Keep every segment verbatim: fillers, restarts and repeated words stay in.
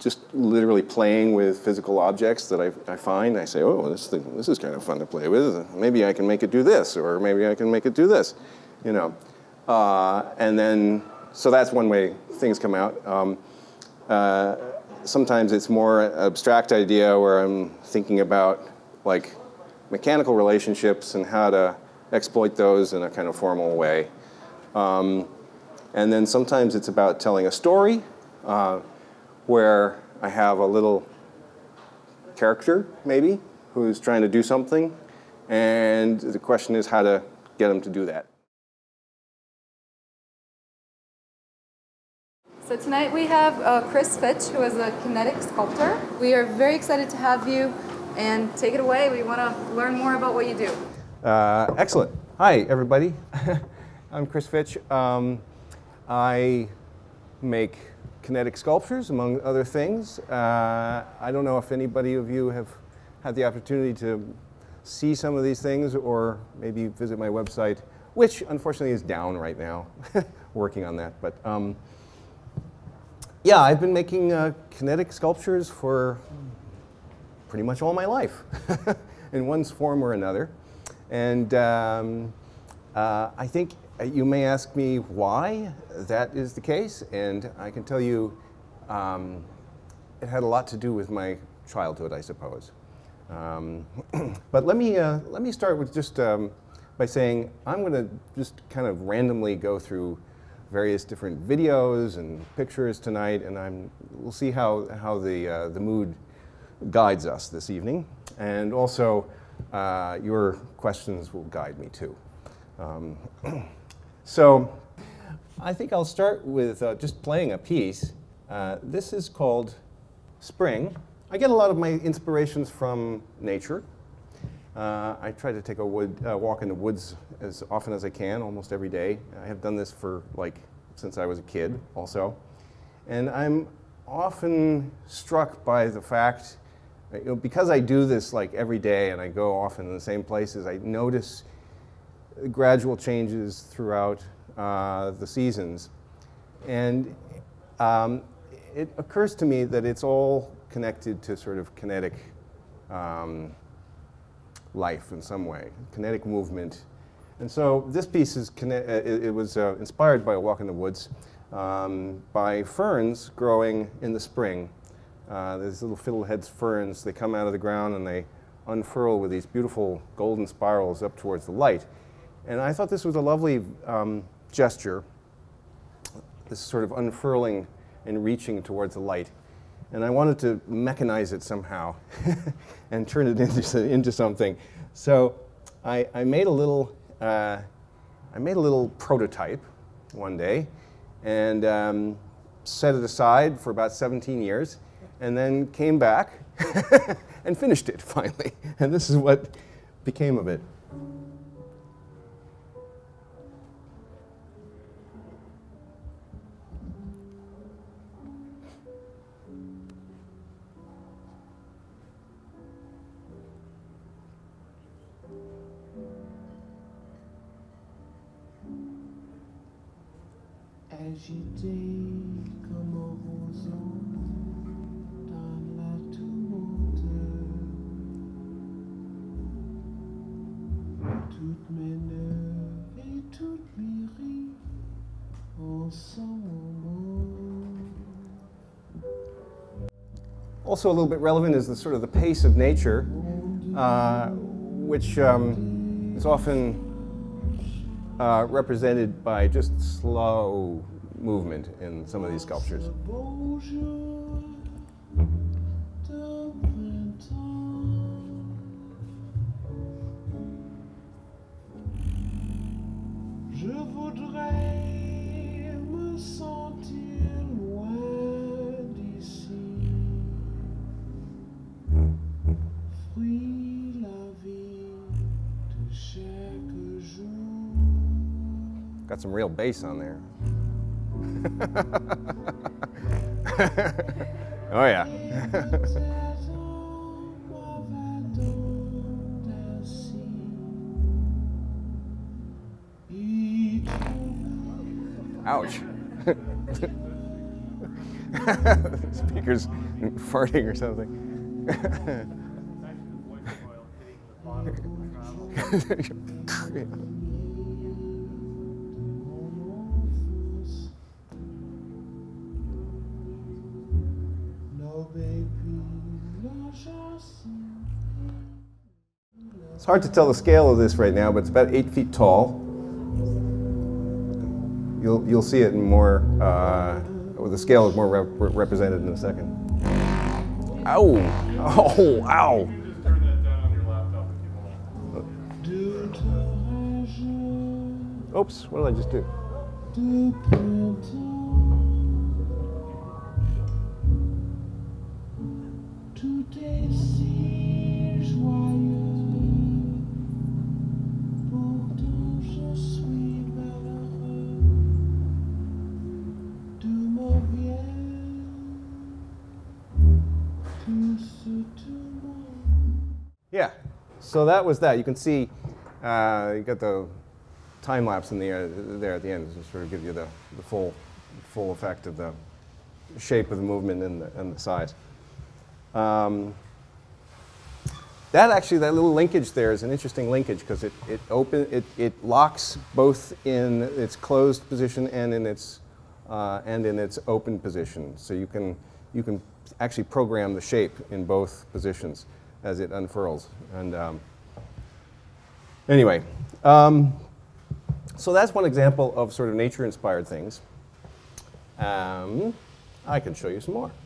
just literally playing with physical objects that I, I find. I say, oh, this thing, this is kind of fun to play with. Maybe I can make it do this, or maybe I can make it do this, you know. Uh, and then, so that's one way things come out. Um, uh, sometimes it's more abstract idea where I'm thinking about like mechanical relationships and how to exploit those in a kind of formal way. Um, and then sometimes it's about telling a story uh, where I have a little character, maybe, who's trying to do something, and the question is how to get them to do that. So tonight we have uh, Chris Fitch, who is a kinetic sculptor. We are very excited to have you, and take it away. We want to learn more about what you do. Uh, excellent. Hi, everybody. I'm Chris Fitch. Um, I make kinetic sculptures, among other things. Uh, I don't know if anybody of you have had the opportunity to see some of these things or maybe visit my website, which unfortunately is down right now. Working on that. But um, yeah, I've been making uh, kinetic sculptures for pretty much all my life in one form or another. And um, uh, I think you may ask me why that is the case, and I can tell you um, it had a lot to do with my childhood, I suppose. Um, but let me, uh, let me start with just um, by saying I'm going to just kind of randomly go through various different videos and pictures tonight, and I'm, we'll see how, how the, uh, the mood guides us this evening. And also, uh, your questions will guide me too. Um, so, I think I'll start with uh, just playing a piece. Uh, this is called Spring. I get a lot of my inspirations from nature. Uh, I try to take a wood, uh, walk in the woods as often as I can, almost every day. I have done this for like since I was a kid also. And I'm often struck by the fact, you know, because I do this like every day and I go often in the same places, I notice gradual changes throughout uh, the seasons. And um, it occurs to me that it's all connected to sort of kinetic um, life in some way, kinetic movement. And so this piece is, it, it was uh, inspired by a walk in the woods um, by ferns growing in the spring. Uh, there's little fiddlehead ferns. They come out of the ground and they unfurl with these beautiful golden spirals up towards the light. And I thought this was a lovely um, gesture, this sort of unfurling and reaching towards the light. And I wanted to mechanize it somehow and turn it into, into something. So I, I made a little, uh, I made a little prototype one day and um, set it aside for about seventeen years. And then came back and finished it finally. And this is what became of it. Agité comme un roseau dans la tourmente, toutes mes nerfs et toutes mes rires en ce moment. Also a little bit relevant is the sort of the pace of nature, uh, which um, is often uh, represented by just slow movement in some of these sculptures. Je voudrais me sentir loin d'ici, fruit la vie de chaque jour. Got some real bass on there. Oh yeah. Ouch. Speaker's farting or something. It's hard to tell the scale of this right now, but it's about eight feet tall. You'll, you'll see it in more, uh, well, the scale is more rep represented in a second. Ow! Oh, ow! You can just turn that down on your laptop if you want. Oops, what did I just do? Yeah, so that was that. You can see uh, you got the time lapse in the air there at the end to sort of give you the, the full full effect of the shape of the movement and the, and the size. Um, that actually, that little linkage there is an interesting linkage because it it open it it locks both in its closed position and in its uh, and in its open position. So you can you can actually program the shape in both positions as it unfurls. And um, anyway, um, so that's one example of sort of nature-inspired things. Um, I can show you some more.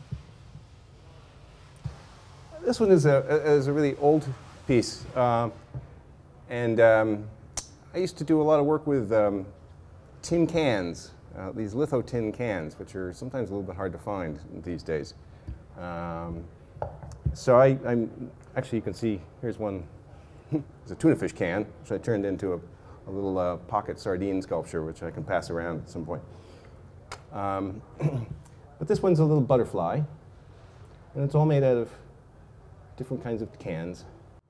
This one is a, is a really old piece. Uh, and um, I used to do a lot of work with um, tin cans, uh, these litho tin cans, which are sometimes a little bit hard to find these days. Um, so I, I'm, actually you can see, here's one, it's a tuna fish can, which I turned into a, a little uh, pocket sardine sculpture, which I can pass around at some point. Um, but this one's a little butterfly, and it's all made out of different kinds of cans.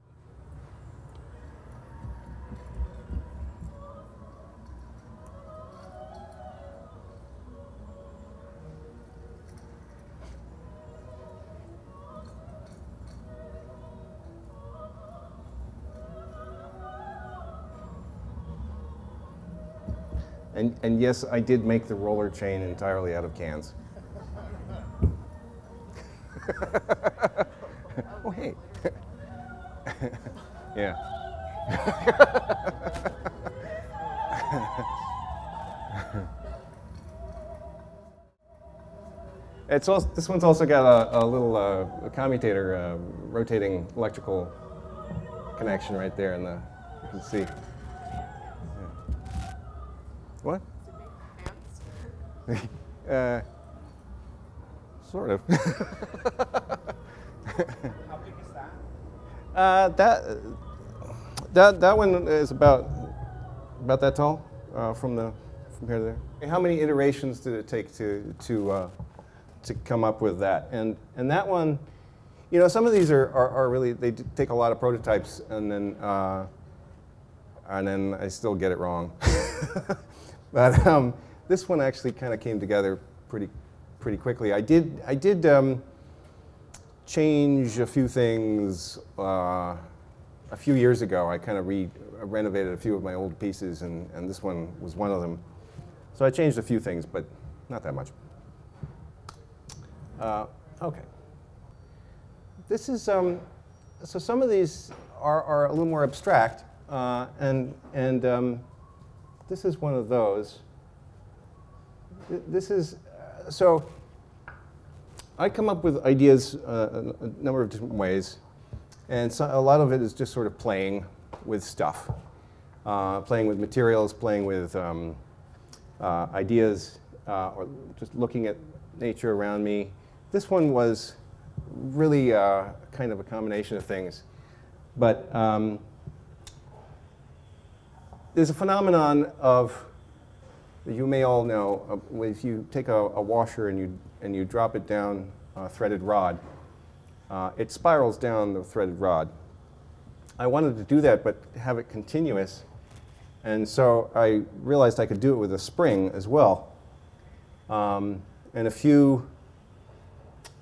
And, and yes, I did make the roller chain entirely out of cans. Oh, hey. Yeah. It's also, this one's also got a, a little uh, a commutator, uh, rotating electrical connection right there in the, you can see. What? uh, sort of. How big is that? Uh, that that that one is about about that tall uh, from the from here to there. How many iterations did it take to to uh, to come up with that? And and that one, you know, some of these are are, are really, they take a lot of prototypes, and then uh, and then I still get it wrong. But um, this one actually kind of came together pretty, pretty quickly. I did, I did um, change a few things uh, a few years ago. I kind of re renovated a few of my old pieces, and, and this one was one of them. So I changed a few things, but not that much. Uh, okay. This is, um, so some of these are, are a little more abstract, uh, and, and um, this is one of those. This is, uh, so I come up with ideas uh, a, a number of different ways, and so a lot of it is just sort of playing with stuff, uh, playing with materials, playing with um, uh, ideas, uh, or just looking at nature around me. This one was really uh, kind of a combination of things, but um, there's a phenomenon of, that you may all know, uh, if you take a, a washer and you, and you drop it down a threaded rod, uh, it spirals down the threaded rod. I wanted to do that, but have it continuous, and so I realized I could do it with a spring as well. Um, and a few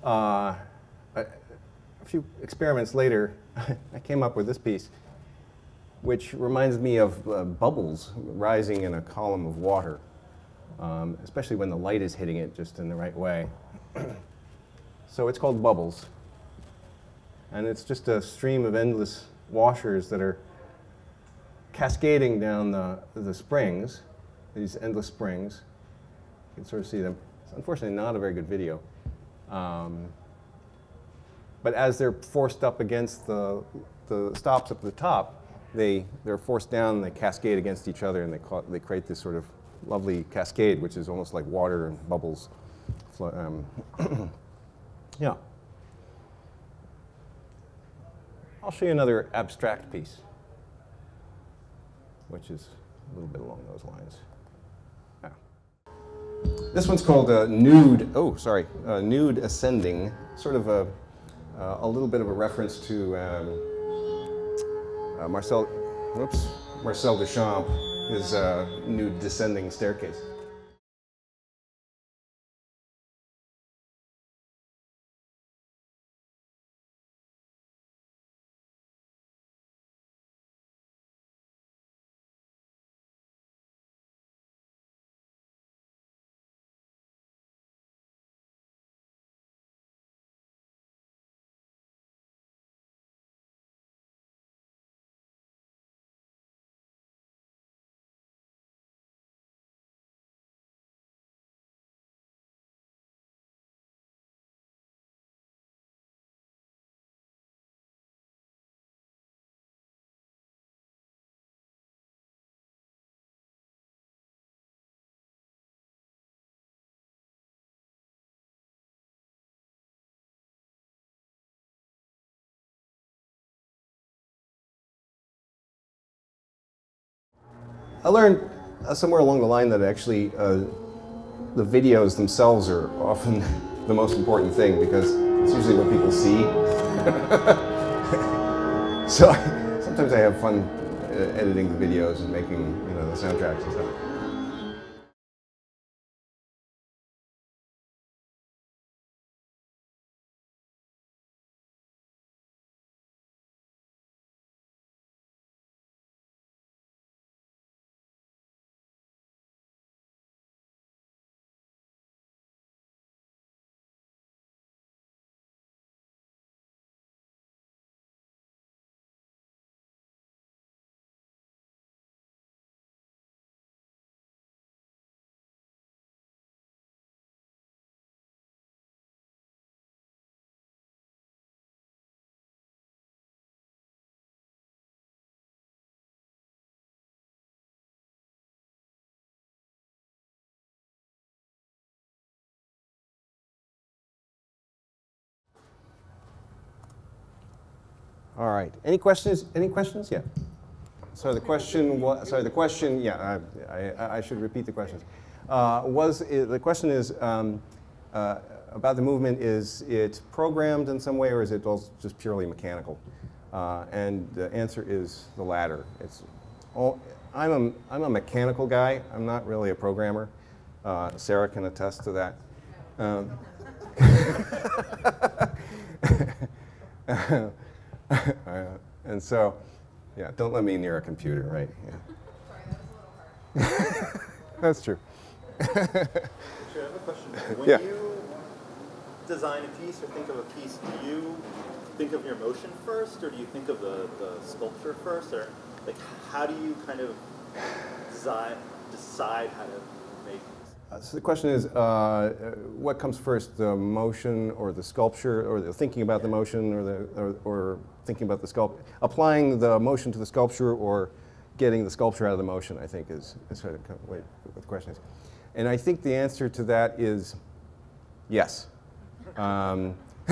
uh, a, a few experiments later, I came up with this piece, which reminds me of uh, bubbles rising in a column of water, um, especially when the light is hitting it just in the right way. So it's called bubbles. And it's just a stream of endless washers that are cascading down the, the springs, these endless springs. You can sort of see them. It's unfortunately not a very good video. Um, but as they're forced up against the, the stops up at the top, they, they're forced down and they cascade against each other, and they, ca they create this sort of lovely cascade, which is almost like water and bubbles. Um, yeah. I'll show you another abstract piece, which is a little bit along those lines. Yeah. This one's called uh, Nude, oh, sorry, uh, Nude Ascending, sort of a, uh, a little bit of a reference to um, uh, Marcel, whoops, Marcel Duchamp, his uh, Nude Descending Staircase. I learned uh, somewhere along the line that actually uh, the videos themselves are often the most important thing, because it's usually what people see. So I, sometimes I have fun uh, editing the videos and making, you know, the soundtracks and stuff. All right. Any questions? Any questions? Yeah. So the question was, sorry, the question, yeah, I, I, I should repeat the questions. Uh, was, the question is um, uh, about the movement, is it programmed in some way, or is it also just purely mechanical? Uh, and the answer is the latter. It's all, I'm, a, I'm a mechanical guy. I'm not really a programmer. Uh, Sarah can attest to that. Um, uh, and so, yeah, don't let me near a computer, right? Yeah. Sorry, that was a little hard. That's true. Sure, I have a question. When Yeah. you design a piece or think of a piece, do you think of your motion first, or do you think of the, the sculpture first, or like how do you kind of design, decide how to make? Uh, so the question is, uh, what comes first, the motion or the sculpture, or the thinking about the motion, or the or, or thinking about the sculpt, applying the motion to the sculpture, or getting the sculpture out of the motion? I think is, is sort of what the question is, and I think the answer to that is yes. Um,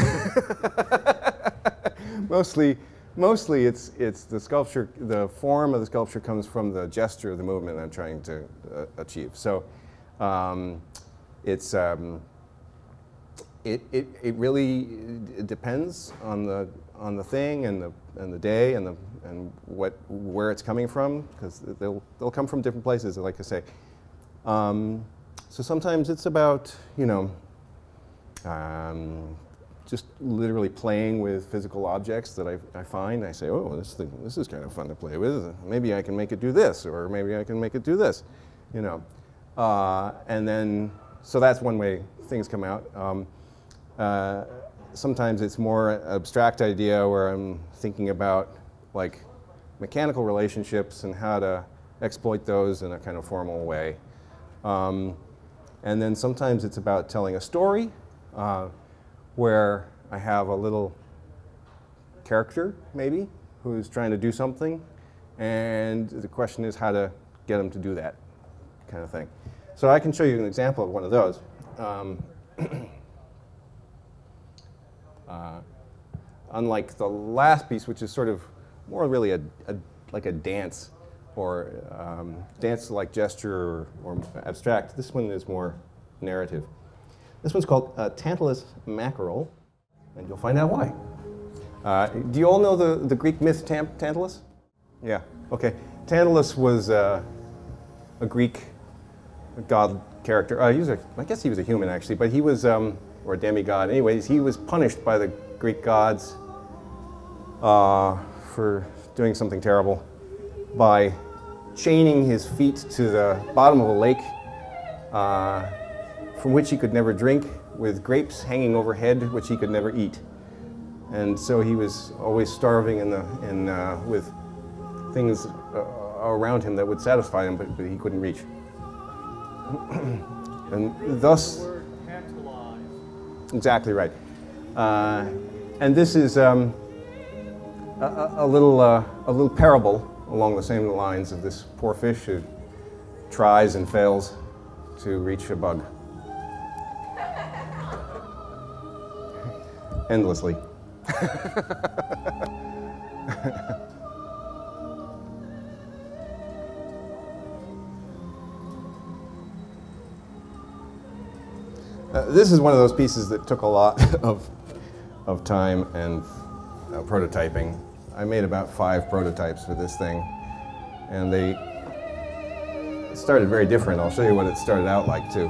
mostly, mostly it's it's the sculpture. The form of the sculpture comes from the gesture of the movement I'm trying to uh, achieve. So. Um, it's um, it, it it really it depends on the on the thing and the and the day and the and what where it's coming from, because they'll they'll come from different places, like I say. Um, so sometimes it's about, you know, um, just literally playing with physical objects that I, I find. I say, oh, this thing, this is kind of fun to play with. Maybe I can make it do this, or maybe I can make it do this, you know. Uh, and then, so that's one way things come out. Um, uh, sometimes it's more abstract idea where I'm thinking about like mechanical relationships and how to exploit those in a kind of formal way. Um, and then sometimes it's about telling a story. Uh, where I have a little character, maybe, who's trying to do something, and the question is how to get him to do that kind of thing. So I can show you an example of one of those. Um, uh, unlike the last piece, which is sort of more really a, a like a dance, or um, dance-like gesture or, or abstract, this one is more narrative. This one's called uh, Tantalus Mackerel, and you'll find out why. Uh, do you all know the, the Greek myth Tam Tantalus? Yeah, okay. Tantalus was uh, a Greek god character. Uh, he was a, I guess he was a human, actually, but he was, um, or a demigod. Anyways, he was punished by the Greek gods uh, for doing something terrible by chaining his feet to the bottom of a lake, uh, from which he could never drink, with grapes hanging overhead, which he could never eat. And so he was always starving in the, in, uh, with things uh, around him that would satisfy him, but, but he couldn't reach. And thus, exactly right. Uh, and this is um, a, a, little, uh, a little parable along the same lines of this poor fish who tries and fails to reach a bug. Endlessly. uh, this is one of those pieces that took a lot of, of time and uh, prototyping. I made about five prototypes for this thing, and they started very different. I'll show you what it started out like too.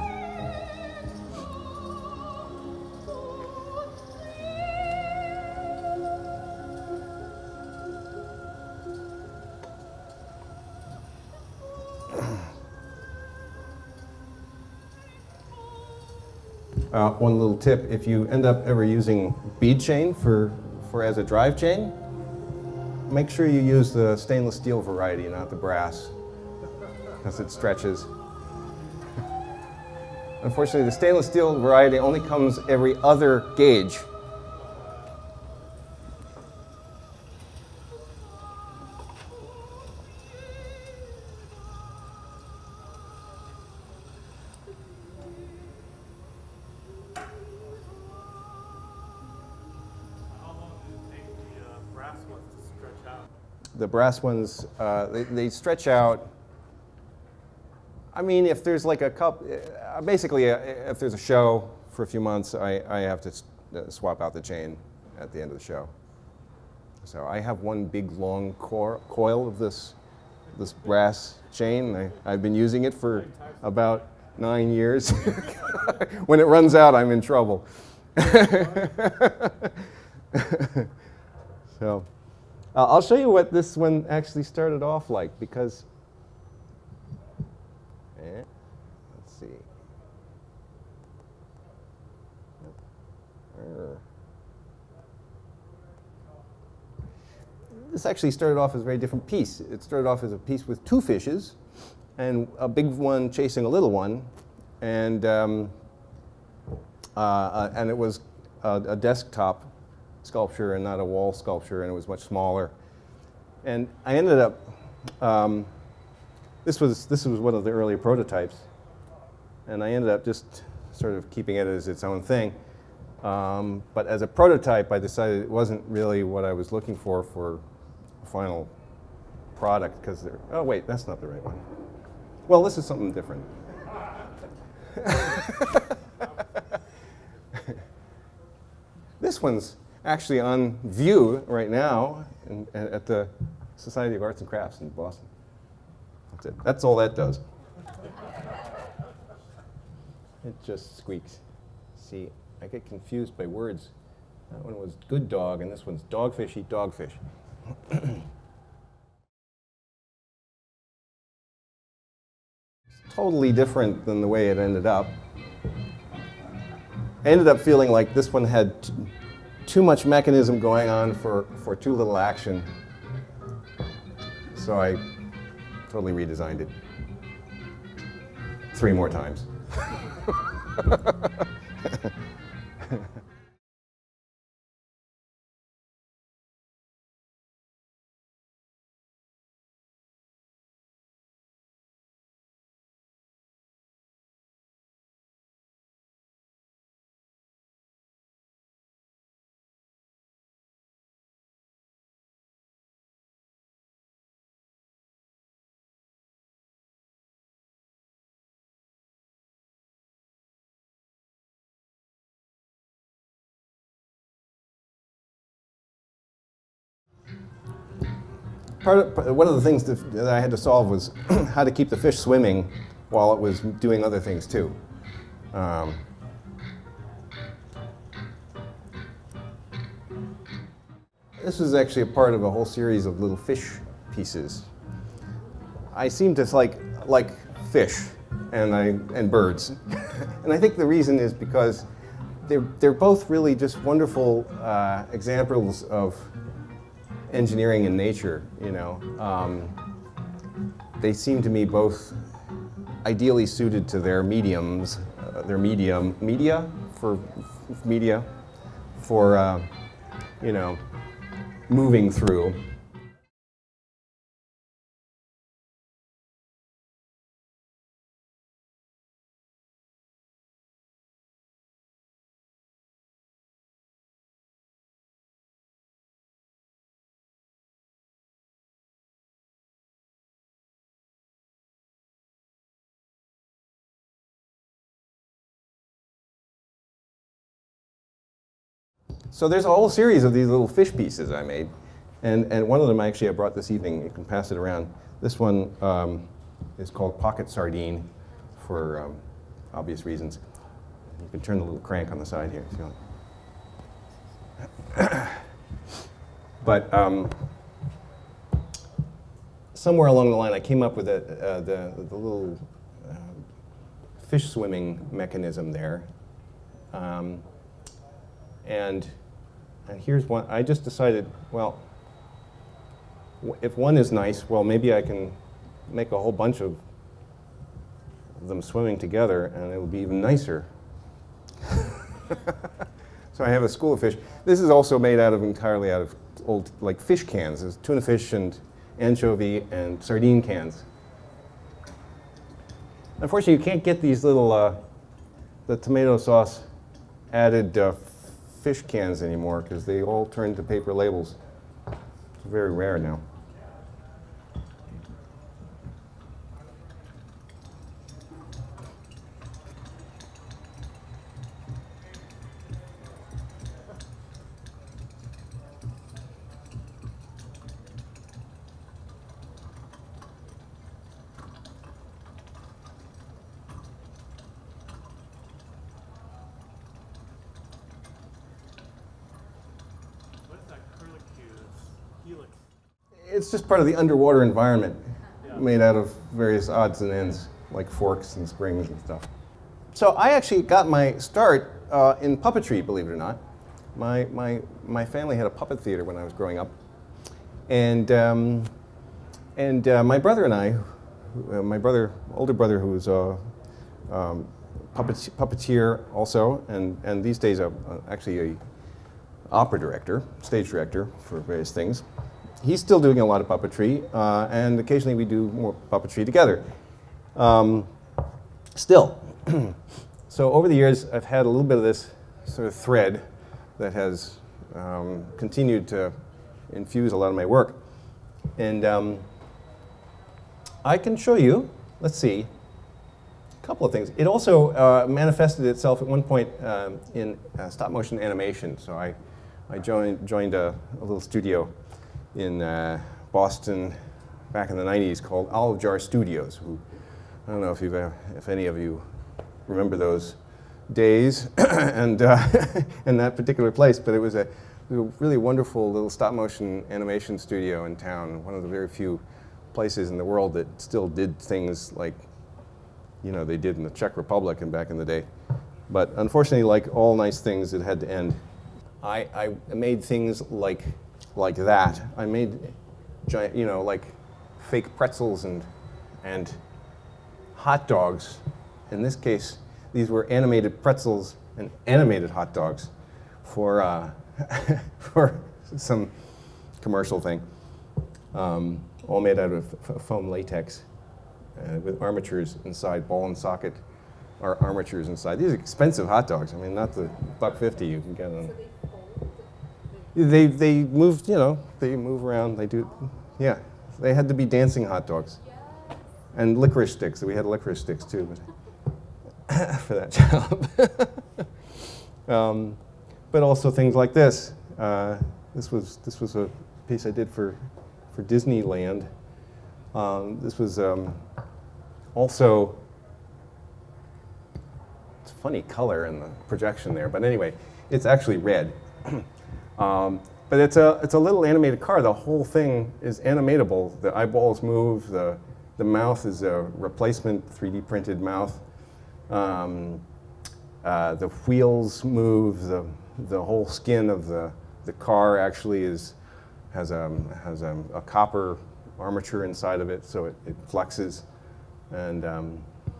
Uh, one little tip, if you end up ever using bead chain for, for as a drive chain, make sure you use the stainless steel variety, not the brass, because it stretches. Unfortunately, the stainless steel variety only comes every other gauge. The brass ones, uh, they, they stretch out. I mean, if there's like a cup, uh, basically, uh, if there's a show for a few months, I, I have to uh, swap out the chain at the end of the show. So I have one big long core, coil of this, this brass chain. I, I've been using it for about nine years. When it runs out, I'm in trouble. So. Uh, I'll show you what this one actually started off like, because, eh, let's see. Uh, this actually started off as a very different piece. It started off as a piece with two fishes, and a big one chasing a little one, and um, uh, uh, and it was a, a desktop sculpture and not a wall sculpture, and it was much smaller. And I ended up, um, this was this was one of the earlier prototypes, and I ended up just sort of keeping it as its own thing. Um, but as a prototype, I decided it wasn't really what I was looking for for a final product, because they're, oh wait, that's not the right one. Well, this is something different. This one's actually on view right now in, at the Society of Arts and Crafts in Boston. That's it. That's all that does. It just squeaks. See, I get confused by words That one was good dog, and this one's dogfish eat dogfish. Totally different than the way it ended up. I ended up feeling like this one had t too much mechanism going on for, for too little action. So I totally redesigned it three more times. Part of, one of the things that, that I had to solve was how to keep the fish swimming while it was doing other things too. Um, this was actually a part of a whole series of little fish pieces. I seem to like like fish and I and birds, and I think the reason is because they're they're both really just wonderful uh, examples of engineering in nature, you know. Um, they seem to me both ideally suited to their mediums, uh, their medium, media, for media, for, uh, you know, moving through. So there's a whole series of these little fish pieces I made, and, and one of them actually I brought this evening. You can pass it around. This one um, is called Pocket Sardine for um, obvious reasons. You can turn the little crank on the side here if you want. But um, somewhere along the line I came up with a, uh, the, the little uh, fish swimming mechanism there. Um, and And here's one. I just decided, well, if one is nice, well, maybe I can make a whole bunch of them swimming together, and it will be even nicer. So I have a school of fish. This is also made out of entirely out of old, like, fish cans. There's tuna fish and anchovy and sardine cans. Unfortunately, you can't get these little, uh, the tomato sauce added uh, fish cans anymore because they all turn to paper labels. It's very rare now. It's just part of the underwater environment, yeah, made out of various odds and ends, like forks and springs and stuff. So I actually got my start uh, in puppetry, believe it or not. My, my, my family had a puppet theater when I was growing up. And, um, and uh, my brother and I, uh, my brother, older brother who was a um, puppet, puppeteer also, and, and these days a, a, actually a opera director, stage director for various things. He's still doing a lot of puppetry, uh, and occasionally we do more puppetry together. Um, still. So over the years, I've had a little bit of this sort of thread that has um, continued to infuse a lot of my work. And um, I can show you, let's see, a couple of things. It also uh, manifested itself at one point um, in uh, stop motion animation. So I, I joined, joined a, a little studio in uh, Boston back in the nineties called Olive Jar Studios. Who, I don't know if, you've, uh, if any of you remember those days and uh, in that particular place, but it was a, a really wonderful little stop-motion animation studio in town, one of the very few places in the world that still did things like, you know, they did in the Czech Republic and back in the day. But unfortunately, like all nice things, it had to end. I, I made things like, like that. I made giant, you know, like fake pretzels and, and hot dogs. In this case, these were animated pretzels and animated hot dogs for, uh, for some commercial thing. Um, all made out of f foam latex uh, with armatures inside, ball and socket or armatures inside. These are expensive hot dogs. I mean, not the buck fifty you can get them. They, they moved, you know, they move around, they do, yeah. They had to be dancing hot dogs. Yes. And licorice sticks, we had licorice sticks too but for that job. um, but also things like this. Uh, this was, this was a piece I did for, for Disneyland. Um, this was um, also, it's a funny color in the projection there, but anyway, it's actually red. Um, but it's a, it's a little animated car. The whole thing is animatable. The eyeballs move. The, the mouth is a replacement three D printed mouth. Um, uh, the wheels move. The, the whole skin of the, the car actually is, has, a, has a, a copper armature inside of it, so it, it flexes. And um,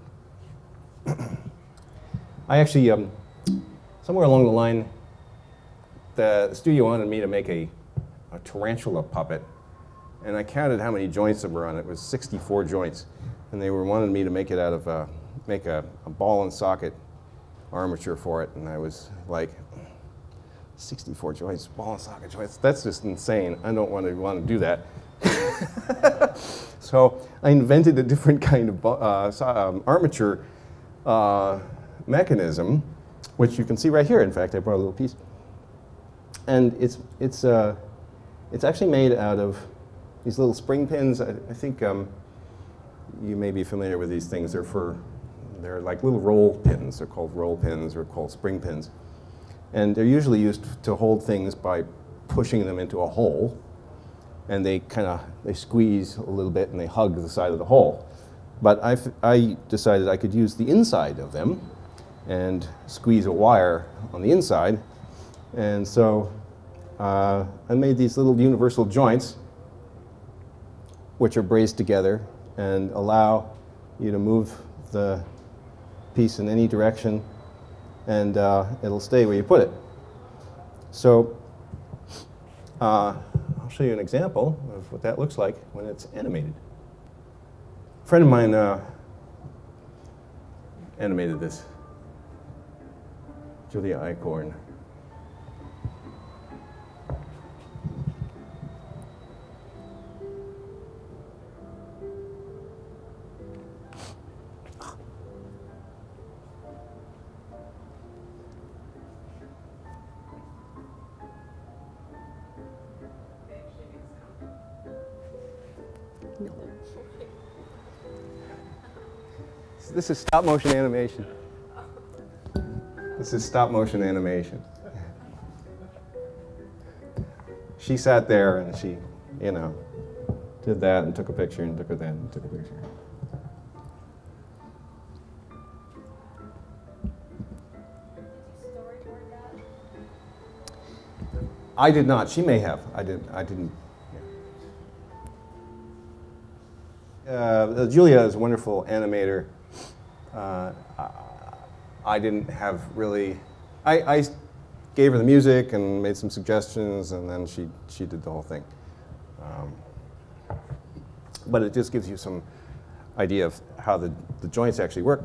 I actually, um, somewhere along the line, the studio wanted me to make a, a tarantula puppet, and I counted how many joints there were on it. It was sixty-four joints, and they were wanted me to make it out of uh, make a, a ball and socket armature for it, and I was like, sixty-four joints, ball and socket joints. That's just insane. I don't want to want to do that. So I invented a different kind of uh, so, um, armature uh, mechanism, which you can see right here. In fact, I brought a little piece. And it's, it's, uh, it's actually made out of these little spring pins. I, I think um, you may be familiar with these things. They're for, they're like little roll pins. They're called roll pins or called spring pins. And they're usually used to hold things by pushing them into a hole. And they kind of, they squeeze a little bit and they hug the side of the hole. But I, I decided I could use the inside of them and squeeze a wire on the inside. And so uh, I made these little universal joints, which are braced together and allow you to move the piece in any direction, and uh, it'll stay where you put it. So uh, I'll show you an example of what that looks like when it's animated. A friend of mine uh, animated this, Julia Eichhorn. This is stop motion animation. This is stop motion animation. She sat there and she, you know, did that and took a picture and took that and took a picture. I did not. She may have. I didn't. I didn't. Yeah. Uh, Julia is a wonderful animator. Uh, I didn't have really, I, I gave her the music and made some suggestions, and then she, she did the whole thing. Um, but it just gives you some idea of how the, the joints actually work.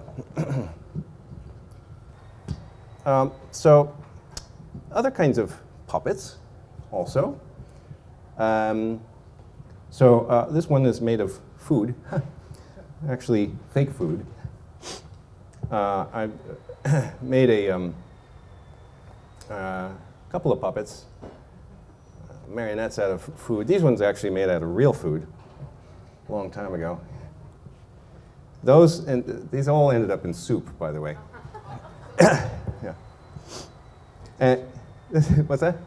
um, so other kinds of puppets also. Um, so uh, this one is made of food, actually fake food. Uh, I made a um, uh, couple of puppets, uh, marionettes out of food. These ones are actually made out of real food, a long time ago. Those, and these all ended up in soup, by the way. Yeah. And what's that?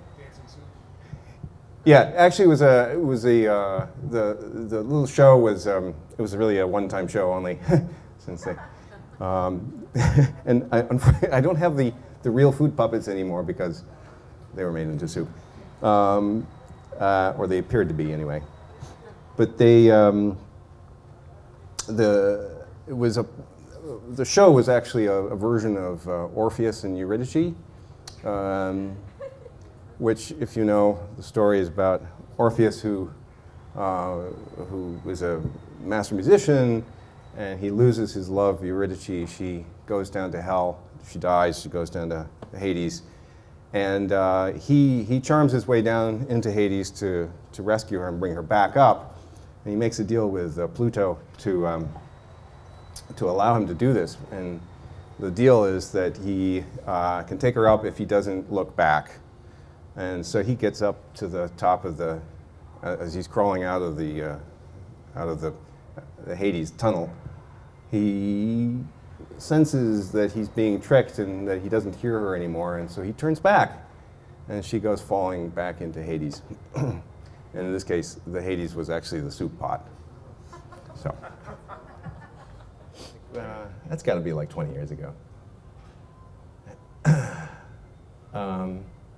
Yeah, actually, it was a it was a uh, the the little show was um, it was really a one-time show only, since they um, and I I don't have the the real food puppets anymore because they were made into soup, um, uh, or they appeared to be anyway. But they um, the it was a the show was actually a, a version of uh, Orpheus and Eurydice. Um, which, if you know, the story is about Orpheus, who uh, who was a master musician, and he loses his love, Eurydice. She goes down to hell. She dies. She goes down to Hades, and uh, he he charms his way down into Hades to to rescue her and bring her back up. And he makes a deal with uh, Pluto to um, to allow him to do this. And the deal is that he uh, can take her up if he doesn't look back. And so he gets up to the top of the, uh, as he's crawling out of the, uh, out of the, the Hades tunnel, he senses that he's being tricked and that he doesn't hear her anymore, and so he turns back, and she goes falling back into Hades. And in this case, the Hades was actually the soup pot. So uh, that's got to be like twenty years ago. um,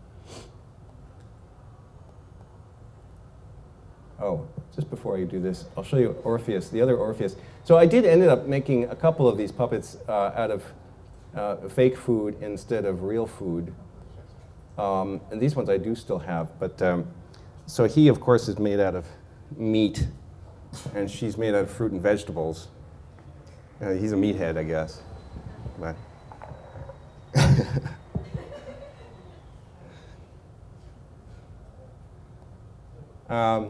Oh, just before I do this, I'll show you Orpheus, the other Orpheus. So I did end up making a couple of these puppets uh, out of uh, fake food instead of real food. Um, and these ones I do still have. But um, so he, of course, is made out of meat, and she's made out of fruit and vegetables. Uh, he's a meathead, I guess. But um,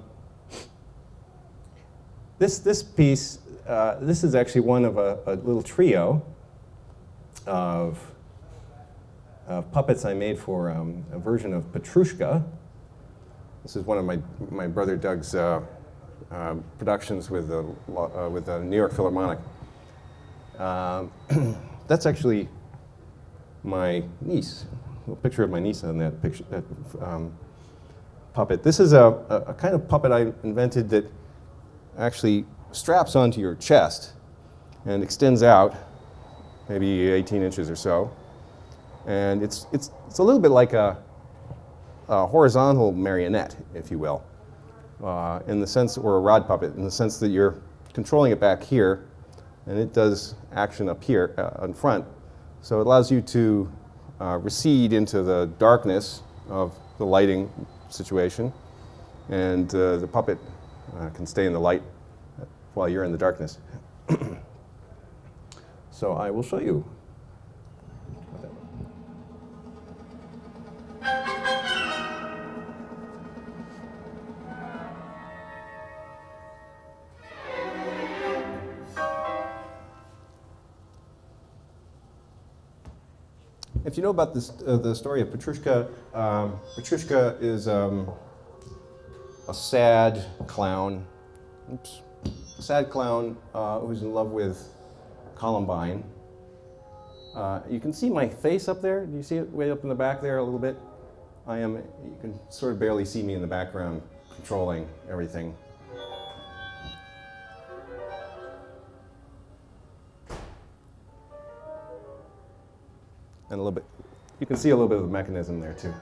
This, this piece, uh, this is actually one of a, a little trio of, of puppets I made for um, a version of Petrushka. This is one of my, my brother Doug's uh, uh, productions with the, uh, with the New York Philharmonic. Um, that's actually my niece, a little picture of my niece on that, picture, that um, puppet. This is a, a, a kind of puppet I invented that actually straps onto your chest and extends out maybe eighteen inches or so. And it's, it's, it's a little bit like a, a horizontal marionette, if you will, uh, in the sense, or a rod puppet, in the sense that you're controlling it back here, and it does action up here uh, in front. So it allows you to uh, recede into the darkness of the lighting situation, and uh, the puppet Uh, can stay in the light while you're in the darkness. So I will show you. If you know about this, uh, the story of Petrushka, um, Petrushka is um, a sad clown, oops, a sad clown uh, who's in love with Columbine. Uh, you can see my face up there. Do you see it way up in the back there a little bit? I am, you can sort of barely see me in the background controlling everything. And a little bit, you can see a little bit of the mechanism there too.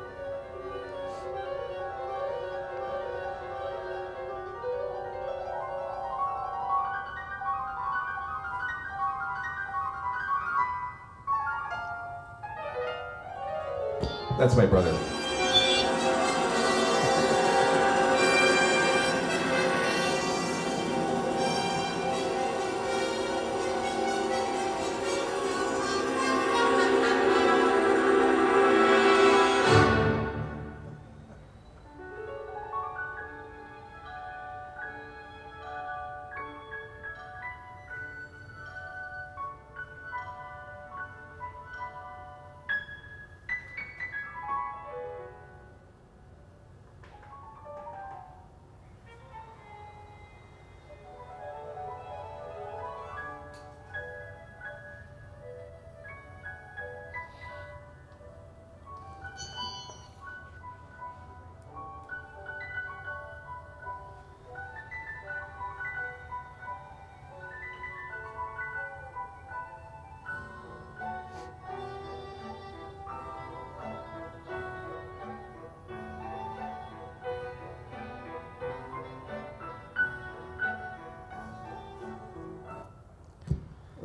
That's my brother.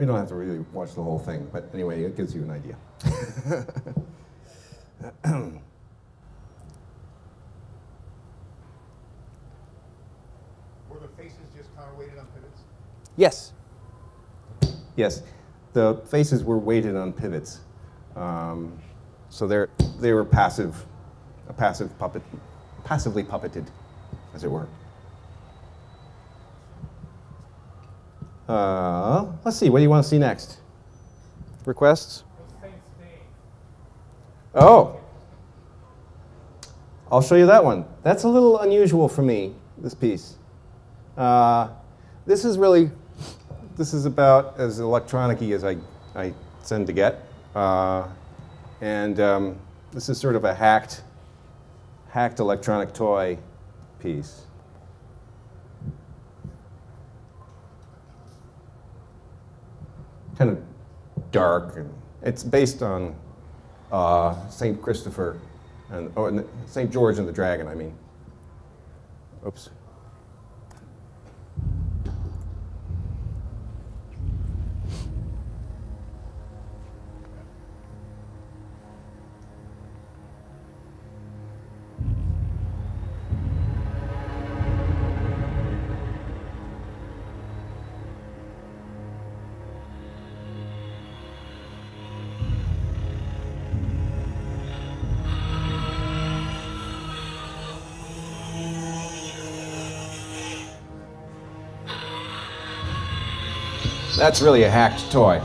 we don't have to really watch the whole thing, but anyway, it gives you an idea. Were the faces just counterweighted on pivots? Yes. Yes, the faces were weighted on pivots, um, so they're they were passive, a passive puppet, passively puppeted, as it were. Uh, let's see. What do you want to see next? Requests? Oh, I'll show you that one. That's a little unusual for me. This piece. Uh, this is really. This is about as electronic-y as I, I tend to get. Uh, and um, this is sort of a hacked, hacked electronic toy piece. Kind of dark. And it's based on uh, Saint Christopher, and oh, and Saint George and the Dragon, I mean. Oops. That's really a hacked toy.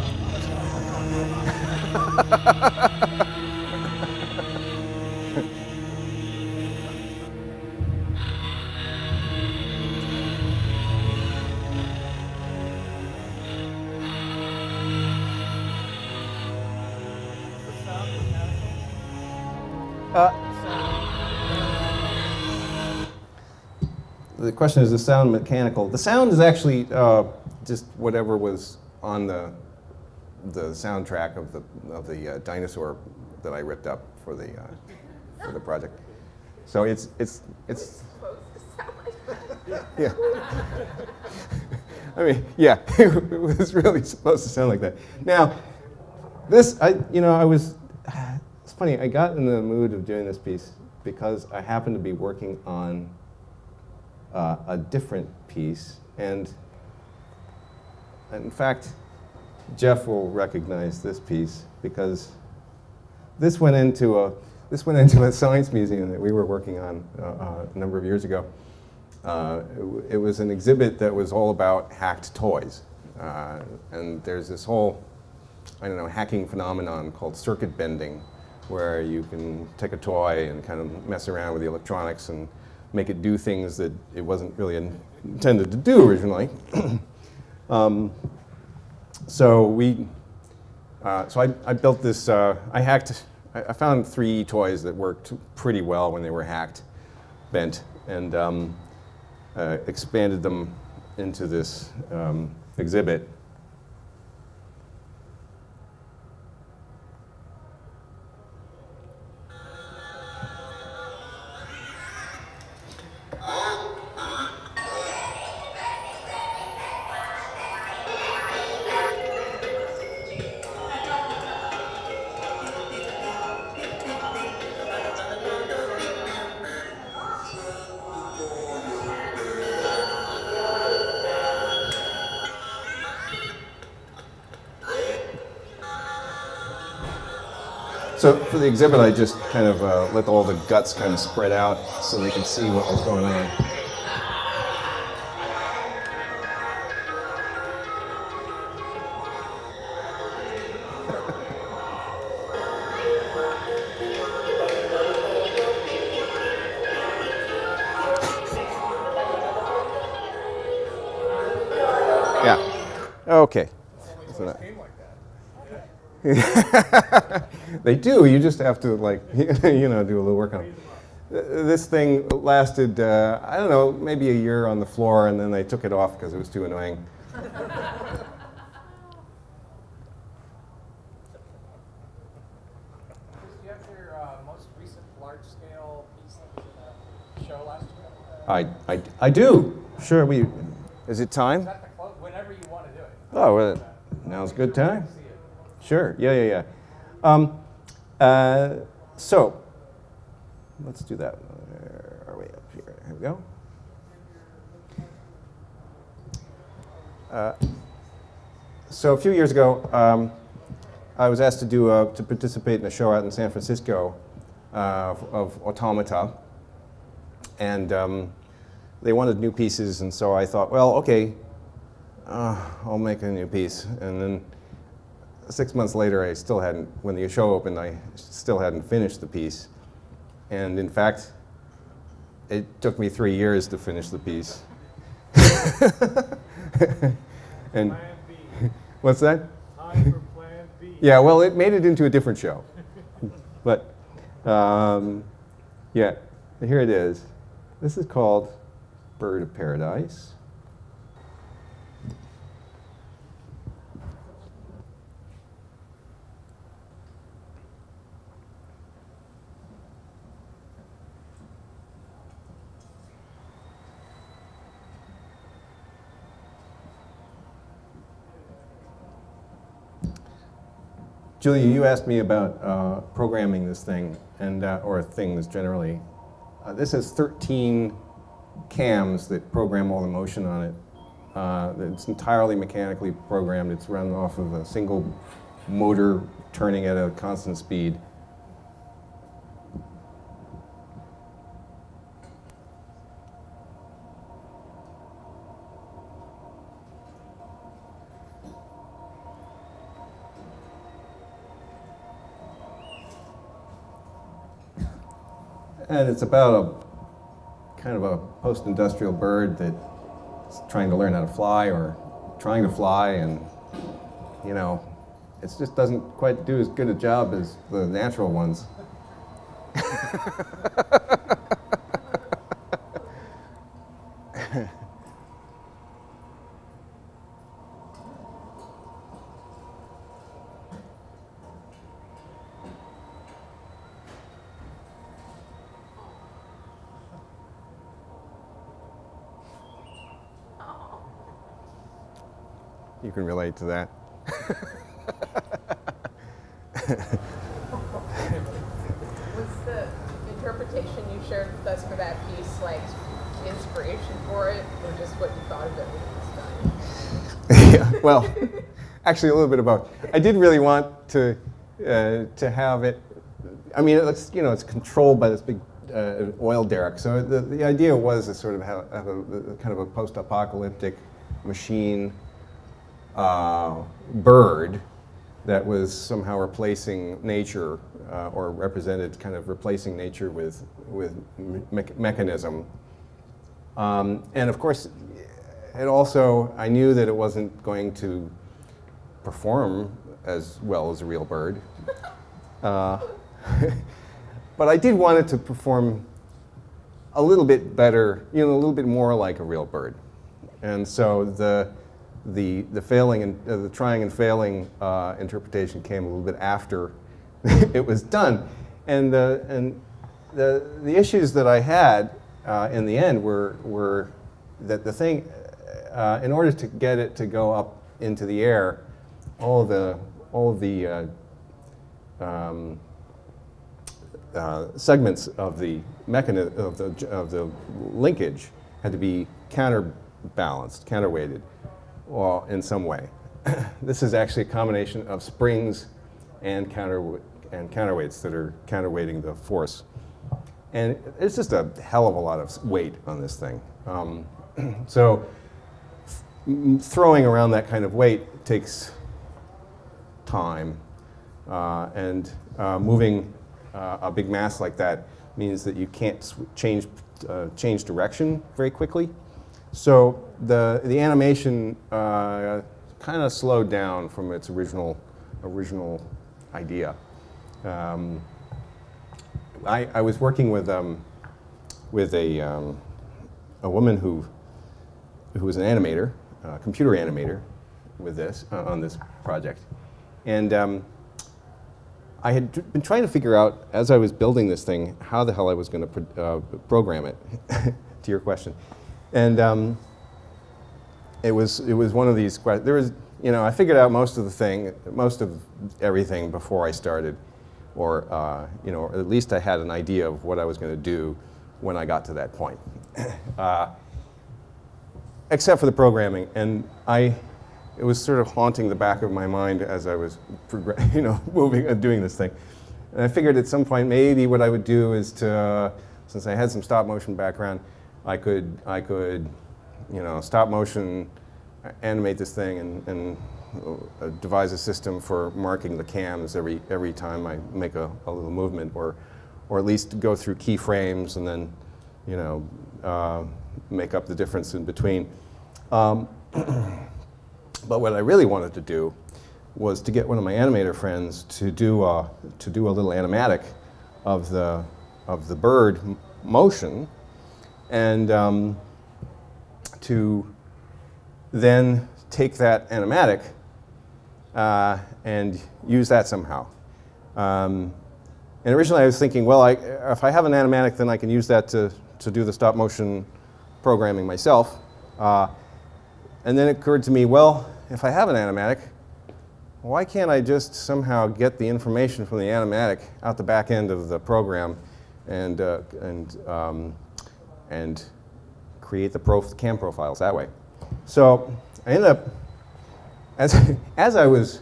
uh, the question is, the sound mechanical? The sound is actually uh, just whatever was on the the soundtrack of the of the uh, dinosaur that I ripped up for the uh, for the project. So it's it's it's. Yeah. I mean, yeah, it was really supposed to sound like that. Now, this I you know I was. It's funny. I got in the mood of doing this piece because I happened to be working on uh, a different piece. And in fact, Jeff will recognize this piece because this went into a this went into a science museum that we were working on uh, uh, a number of years ago. Uh, it, it was an exhibit that was all about hacked toys, uh, and there's this whole I don't know hacking phenomenon called circuit bending, where you can take a toy and kind of mess around with the electronics and make it do things that it wasn't really intended to do originally. um, so we, uh, so I, I built this. Uh, I hacked. I, I found three toys that worked pretty well when they were hacked, bent, and um, uh, expanded them into this um, exhibit. So for the exhibit, I just kind of uh, let all the guts kind of spread out so they could see what was going on. Yeah. Okay. So that. They do. You just have to, like, you know, do a little work on it. This thing lasted, uh, I don't know, maybe a year on the floor, and then they took it off because it was too annoying. Did you have your uh, most recent large-scale piece that was in a show last year? I, I, I do. Sure. We. Is it time? Is that the close? Whenever you want to do it. Oh, well, Now's a good time? Sure, yeah, yeah, yeah. Um, uh, so, let's do that. Where are we up here? Here we go. Uh, so a few years ago, um, I was asked to do a, to participate in a show out in San Francisco uh, of, of automata, and um, they wanted new pieces, and so I thought, well, okay, uh, I'll make a new piece, and then six months later, I still hadn't. When the show opened, I still hadn't finished the piece, and in fact, it took me three years to finish the piece. And Plan B. what's that? Time for Plan B. Yeah, well, it made it into a different show. But, um, yeah, here it is. This is called Bird of Paradise. Julia, you asked me about uh, programming this thing, and uh, or things generally. Uh, this has thirteen cams that program all the motion on it. Uh, it's entirely mechanically programmed. It's run off of a single motor turning at a constant speed. And it's about a kind of a post-industrial bird that's trying to learn how to fly or trying to fly, and you know, it just doesn't quite do as good a job as the natural ones. You can relate to that. Was the interpretation you shared with us for that piece like inspiration for it, or just what you thought of it when it was done? Yeah, well, actually a little bit of both. I did really want to uh, to have it. I mean, it's you know it's controlled by this big uh, oil derrick. So the the idea was to sort of have, have a, a kind of a post-apocalyptic machine uh, bird that was somehow replacing nature, uh, or represented kind of replacing nature with with me mechanism. Um, and of course, it also, I knew that it wasn't going to perform as well as a real bird. Uh, but I did want it to perform a little bit better, you know, a little bit more like a real bird. And so the the the failing and uh, the trying and failing uh, interpretation came a little bit after it was done, and the and the the issues that I had uh, in the end were were that the thing, uh, in order to get it to go up into the air, all of the all of the uh, um, uh, segments of the mechanism of the of the linkage had to be counterbalanced, counterweighted, well, in some way. This is actually a combination of springs and counter and counterweights that are counterweighting the force, and it's just a hell of a lot of weight on this thing. Um, so th throwing around that kind of weight takes time, uh, and uh, moving uh, a big mass like that means that you can't sw change uh, change direction very quickly. So the the animation uh, kind of slowed down from its original original idea. Um, I, I was working with um, with a um, a woman who who was an animator, a computer animator, with this uh, on this project, and um, I had been trying to figure out as I was building this thing how the hell I was going to pro uh, program it. To your question. And um, it was it was one of these questions. There was, you know, I figured out most of the thing, most of everything before I started, or uh, you know, or at least I had an idea of what I was going to do when I got to that point. uh, except for the programming, and I, it was sort of haunting the back of my mind as I was, you know, moving and doing this thing. And I figured at some point maybe what I would do is to, uh, since I had some stop motion background, I could, I could, you know, stop motion, animate this thing, and, and uh, devise a system for marking the cams every every time I make a, a little movement, or, or at least go through keyframes and then, you know, uh, make up the difference in between. Um, but what I really wanted to do was to get one of my animator friends to do a, to do a little animatic of the of the bird m motion, and um, to then take that animatic uh, and use that somehow. Um, and originally I was thinking, well, I, if I have an animatic, then I can use that to, to do the stop motion programming myself. Uh, and then it occurred to me, well, if I have an animatic, why can't I just somehow get the information from the animatic out the back end of the program and, uh, and, um, and create the prof cam profiles that way? So I ended up, as, as I was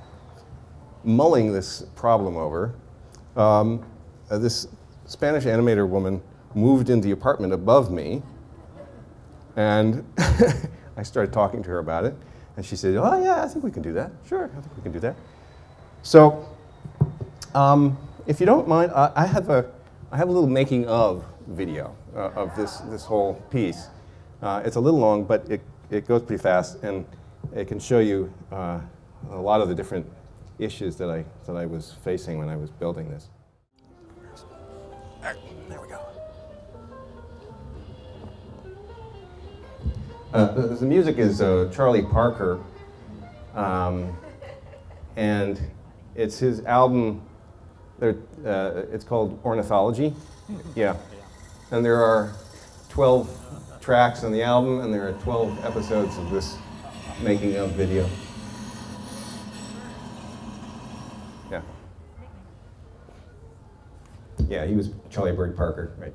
mulling this problem over, um, uh, this Spanish animator woman moved into the apartment above me, and I started talking to her about it, and she said, oh yeah, I think we can do that. Sure, I think we can do that. So um, if you don't mind, I, I, have a, I have a little making of video uh, of this, this whole piece. Uh, it's a little long, but it, it goes pretty fast, and it can show you uh, a lot of the different issues that I, that I was facing when I was building this. There we go. Uh, the, the music is uh, Charlie Parker, um, and it's his album. Uh, it's called Ornithology. Yeah, and there are twelve tracks on the album, and there are twelve episodes of this making of video. Yeah. Yeah, he was Charlie Bird Parker, right?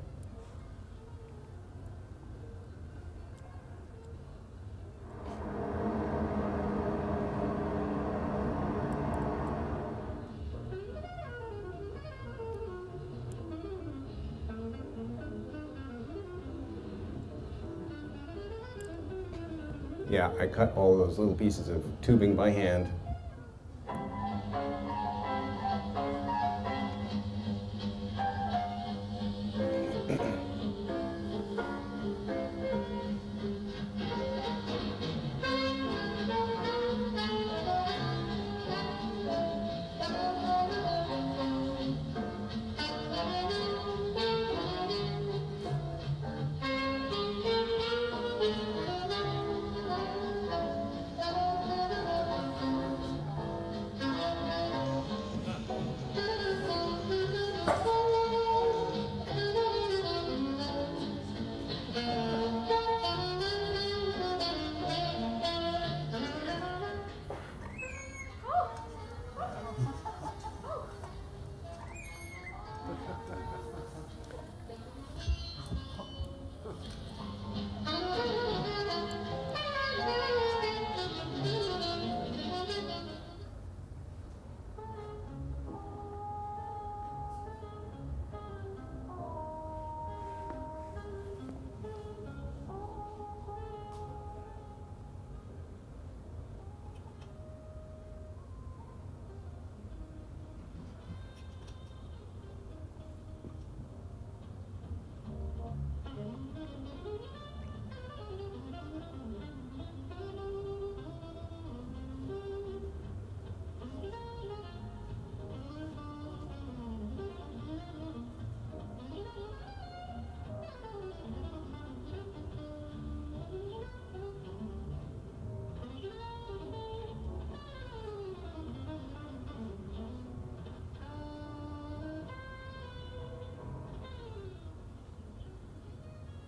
Yeah, I cut all those little pieces of tubing by hand.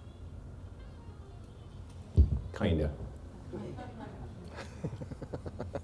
Kinda.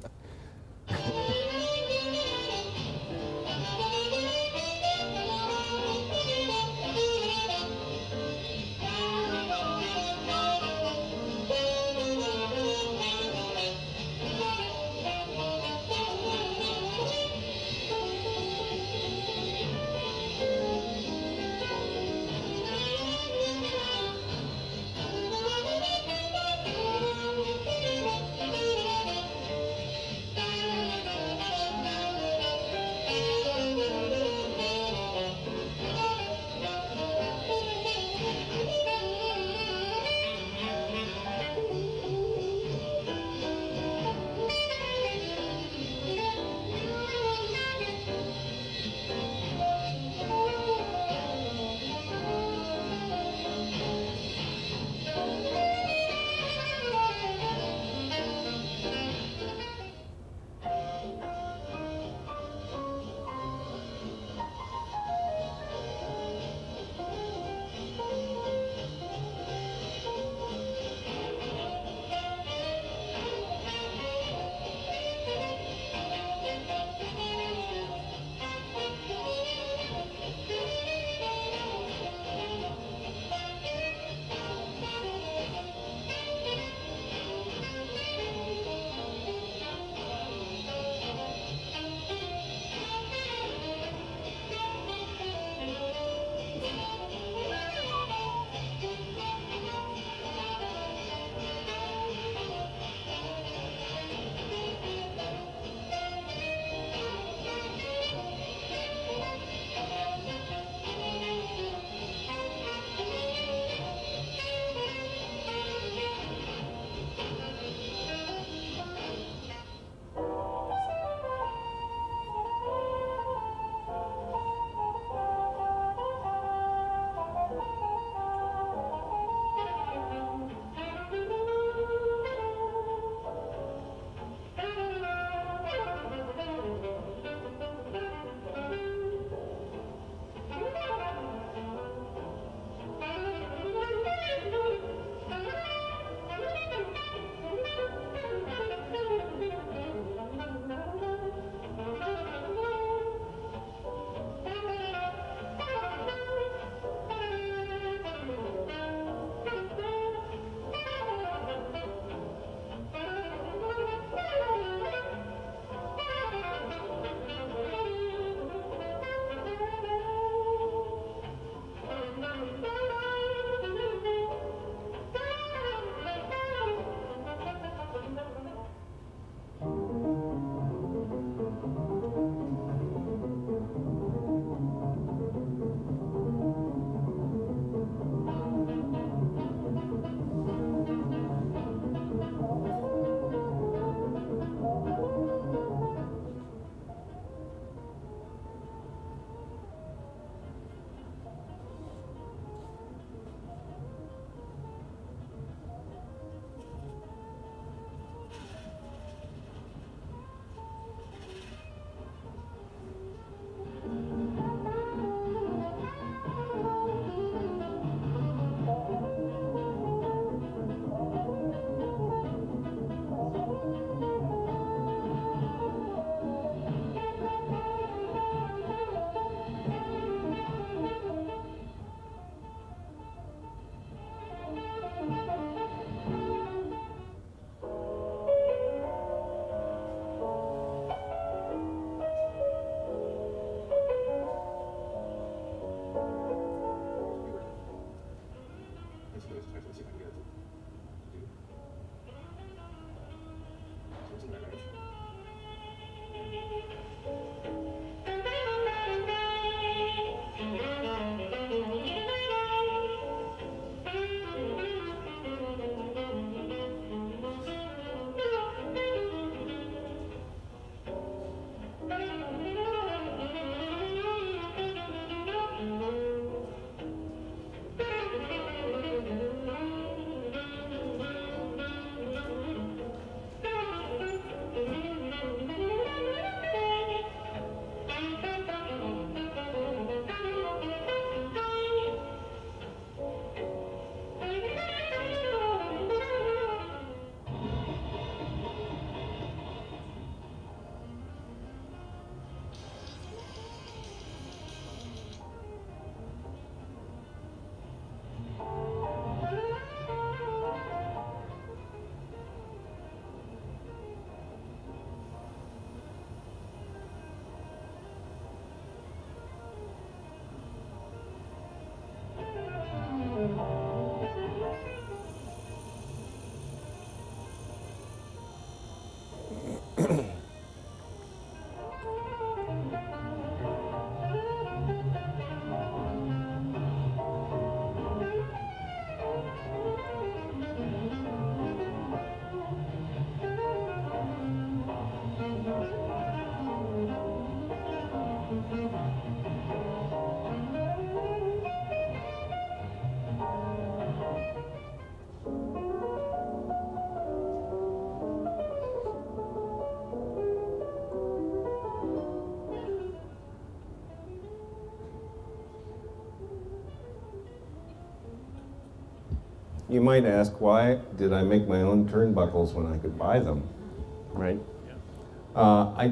You might ask, why did I make my own turnbuckles when I could buy them, right? Yeah. Uh, I,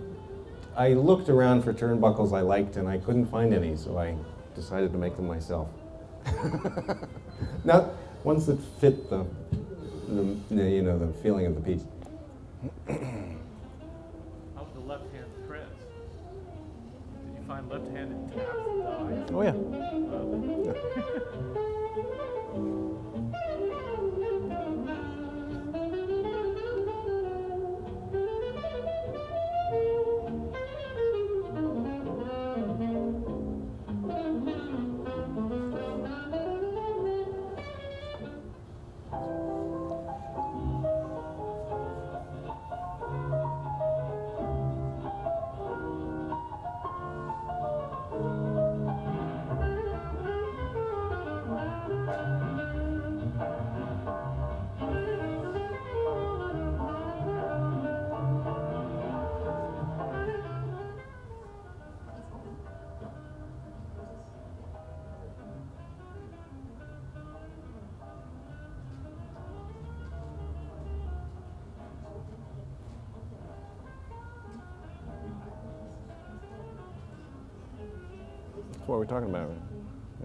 I looked around for turnbuckles I liked and I couldn't find any, so I decided to make them myself. Not ones that fit the, the, the, you know, the feeling of the piece. How about the left-hand press? Did you find left-handed taps and dies? Oh yeah. Uh, That's what we're talking about, right? Yeah.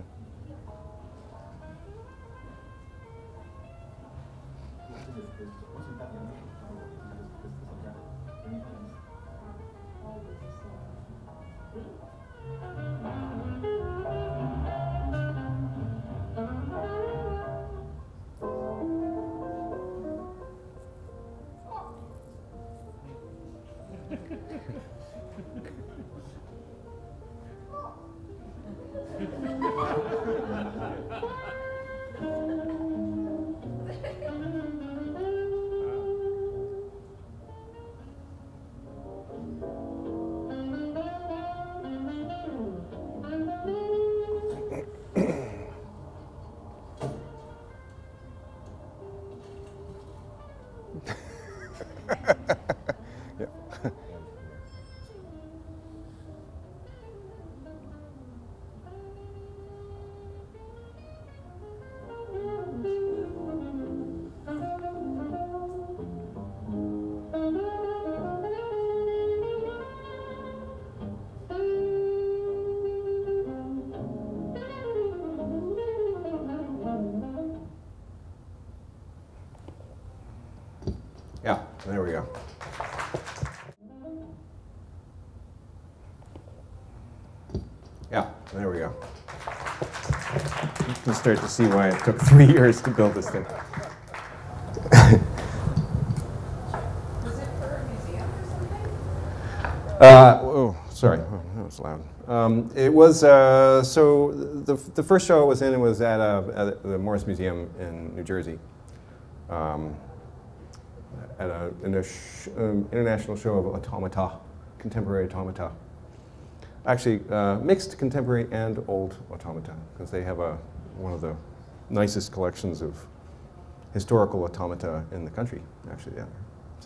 Yeah, there we go. Yeah, there we go. You can start to see why it took three years to build this thing. Was it for a museum or something? Uh, oh, sorry, oh, that was loud. Um, it was, uh, so the, the first show I was in was at, uh, at the Morris Museum in New Jersey. Um, at a, in a sh um, international show of automata, contemporary automata. Actually, uh, mixed contemporary and old automata, because they have a, one of the nicest collections of historical automata in the country, actually, yeah.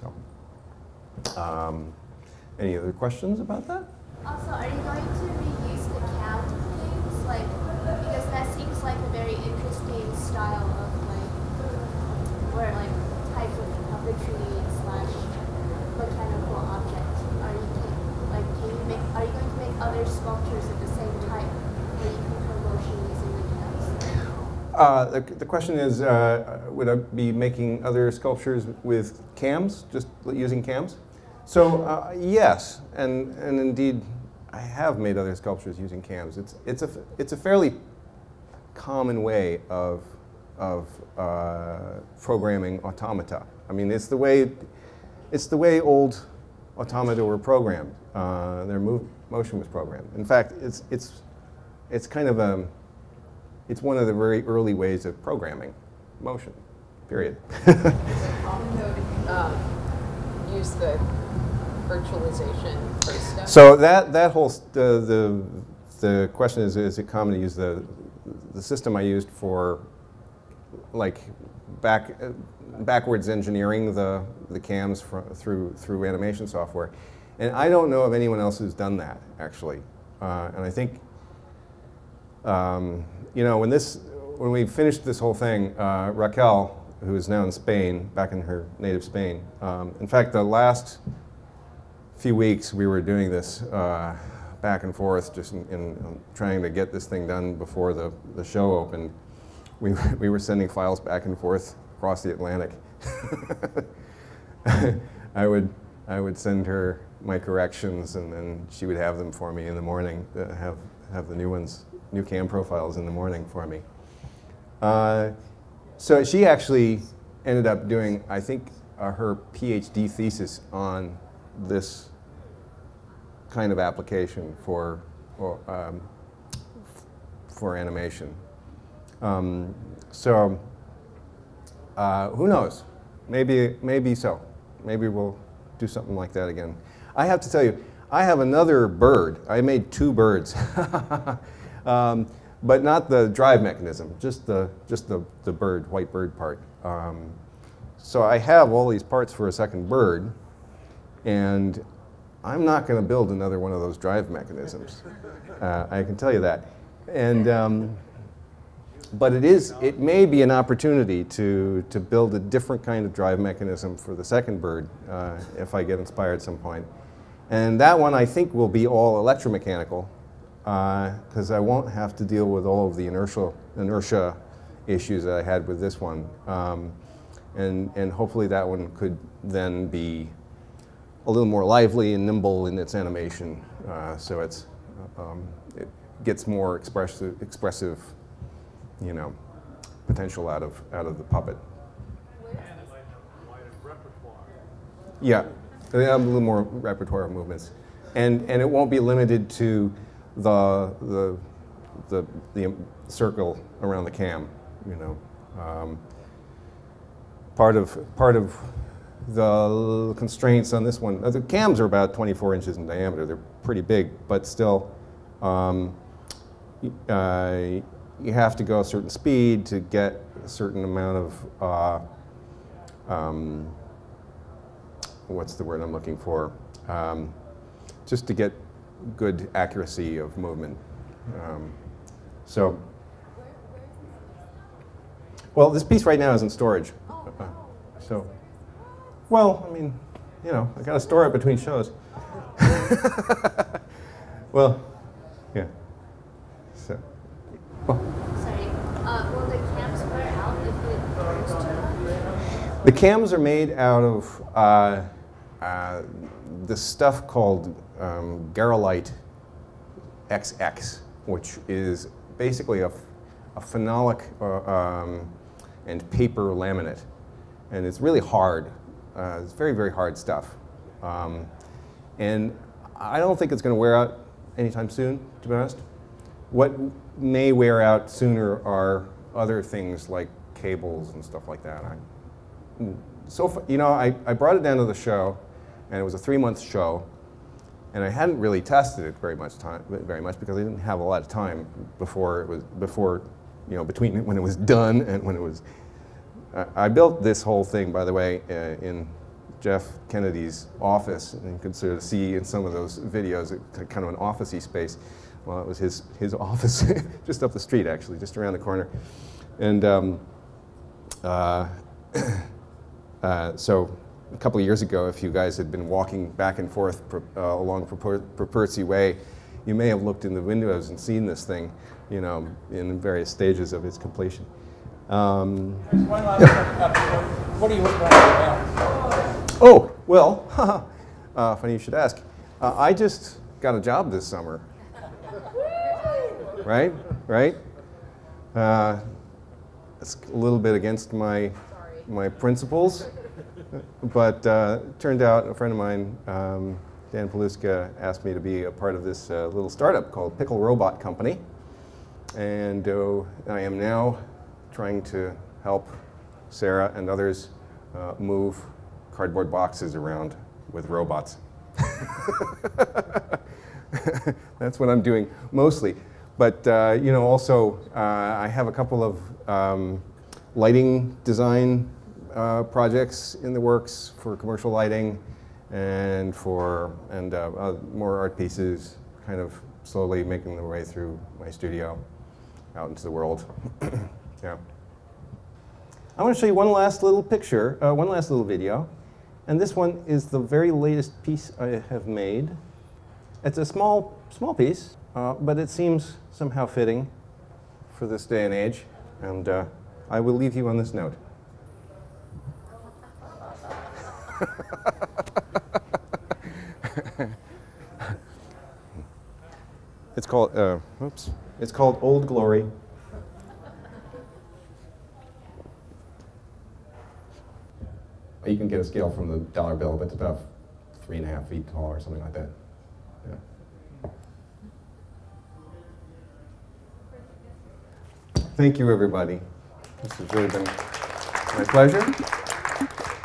So, um, any other questions about that? Also, are you going to reuse the cam things? Like, because that seems like a very interesting style of like, or like type of puppetry slash mechanical object. Are you like, can you make? Are you going to make other sculptures of the same type, where you can control motion using the cams? Uh, the, the question is, uh, would I be making other sculptures with cams, just using cams? So uh, yes, and and indeed, I have made other sculptures using cams. It's it's a it's a fairly common way of of uh, programming automata. I mean, it's the way it's the way old automata were programmed. Uh, their move, motion was programmed. In fact, it's it's it's kind of a it's one of the very early ways of programming motion. Period. Common though to um, use the virtualization for stuff. So that that whole st uh, the the question is: is it common to use the the system I used for like back uh, backwards engineering the the cams fr through through animation software? And I don't know of anyone else who's done that actually. Uh, and I think um, you know when this when we finished this whole thing, uh, Raquel, who is now in Spain, back in her native Spain. Um, in fact, the last few weeks we were doing this uh, back and forth, just in, in trying to get this thing done before the, the show opened. We, we were sending files back and forth across the Atlantic. I would, I would send her my corrections, and then she would have them for me in the morning, uh, have, have the new ones, new cam profiles in the morning for me. Uh, so she actually ended up doing, I think, uh, her PhD thesis on this kind of application for or, um, for animation. Um, so uh, who knows? Maybe maybe so. Maybe we'll do something like that again. I have to tell you, I have another bird. I made two birds, um, but not the drive mechanism. Just the just the the bird, white bird part. Um, so I have all these parts for a second bird. And I'm not going to build another one of those drive mechanisms. Uh, I can tell you that. And um, but it is it may be an opportunity to to build a different kind of drive mechanism for the second bird uh, if I get inspired at some point. And that one I think will be all electromechanical because uh, I won't have to deal with all of the inertial inertia issues that I had with this one. Um, and and hopefully that one could then be a little more lively and nimble in its animation, uh, so it's um, it gets more expressive, expressive, you know, potential out of out of the puppet. And it might have a wider repertoire. Yeah, they have a little more repertoire of movements, and and it won't be limited to the the the the circle around the cam, you know. Um, part of part of the constraints on this one, the cams are about twenty-four inches in diameter. They're pretty big, but still, um, uh, you have to go a certain speed to get a certain amount of, uh, um, what's the word I'm looking for? Um, just to get good accuracy of movement. Um, so, well, this piece right now is in storage. Uh, so. Well, I mean, you know, I got to store it between shows. Well, yeah. So, well. Sorry. Uh, will the cams wear out if it burns too much? The cams are made out of uh, uh, this stuff called um, garolite X X, which is basically a, a phenolic uh, um, and paper laminate. And it's really hard. Uh, it's very, very hard stuff. Um, and I don't think it's going to wear out anytime soon, to be honest. What may wear out sooner are other things like cables and stuff like that. I, so, you know, I, I brought it down to the show, and it was a three-month show, and I hadn't really tested it very much time, very much because I didn't have a lot of time before it was before, you know, between when it was done and when it was. Uh, I built this whole thing, by the way, uh, in Jeff Kennedy's office, and you can sort of see in some of those videos, it, kind of an office-y space. Well, it was his his office, just up the street, actually, just around the corner, and. Um, uh, Uh, so a couple of years ago, if you guys had been walking back and forth uh, along Property Way, you may have looked in the windows and seen this thing, you know, in various stages of its completion. Um, There's one last question. What are you working on now? Oh, well, uh, funny you should ask. Uh, I just got a job this summer. Right? Right? Uh, it's a little bit against my my principles, but uh, turned out a friend of mine, um, Dan Paluska, asked me to be a part of this uh, little startup called Pickle Robot Company, and uh, I am now trying to help Sarah and others uh, move cardboard boxes around with robots. That's what I'm doing mostly, but uh, you know, also uh, I have a couple of um, lighting design Uh, projects in the works for commercial lighting and for and uh, uh, more art pieces, kind of slowly making their way through my studio out into the world. Yeah. I want to show you one last little picture, uh, one last little video, and this one is the very latest piece I have made. It's a small, small piece, uh, but it seems somehow fitting for this day and age, and uh, I will leave you on this note. It's called, uh, oops, it's called Old Glory. You can get a scale from the dollar bill, but it's about three and a half feet tall or something like that. Yeah. Thank you, everybody. This has really been my pleasure.